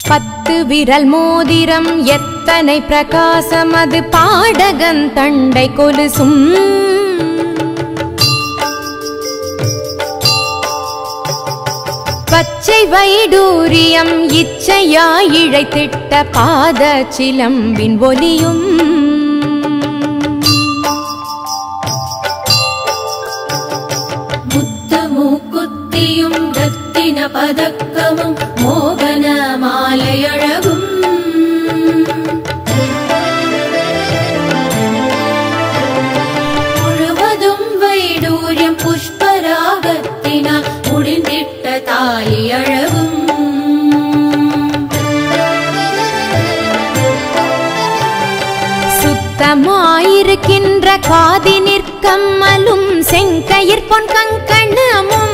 10 விரல் மோதிரம் எத்தனை பிரகாசம் அது பாடகன் தண்டை கொலுசும் பச்சை வைடூரியம் இச்சையாய் இழைத்திட்ட பாத சிலம்பின் ஒலியும் முத்துமூக்குத்தியும் ரத்தின பதக்கமும் மோகன மாலையழகும் முழுவதும் வைடூரியம் புஷ்பராகத்தினால் முடிந்திட்ட தாலி அழகும் சுத்தமாயிருக்கின்ற காதி நிற்கம்மலும் செங்கயிற் பொன் கங்கணமும்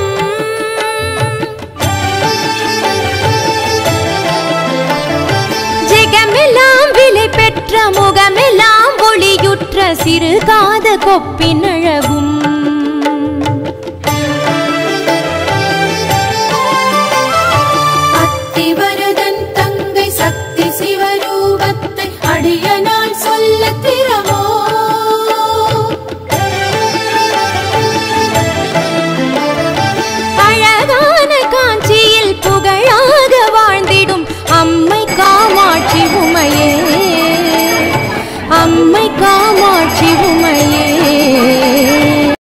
ஜெகமெல்லாம் விலை பெற்ற முகமெல்லாம் ஒளியுற்ற சிறு காத கொப்பின் அழகும்